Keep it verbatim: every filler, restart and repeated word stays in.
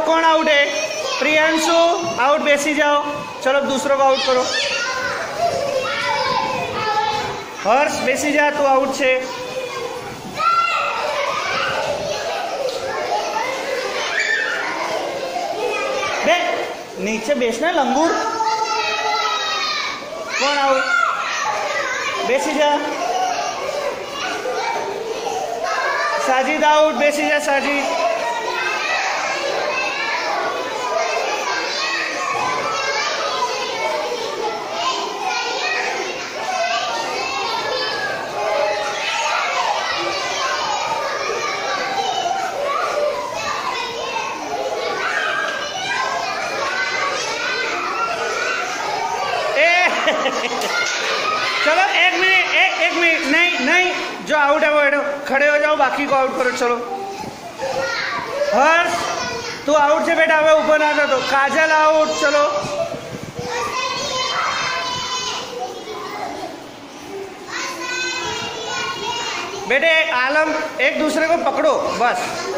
कौन आउट है? प्रियांशु आउट, बेसी जाओ। चलो दूसरों को आउट करो। हर्ष बेसी जा, तू आउट छे। बे नीचे बेचना लंगूर। कौन आउट? बेसी जा। साजिद आउट, बेसी जा साजिद। चलो एक मिनट, एक एक मिनट, नहीं नहीं, जो आउट है वो बैठो, खड़े हो जाओ, बाकी को आउट करो। चलो हर्ष तू आउट से बेटा, हमें ऊपर आ जाओ। तो काजल आउट। चलो बेटे आलम, एक दूसरे को पकड़ो बस।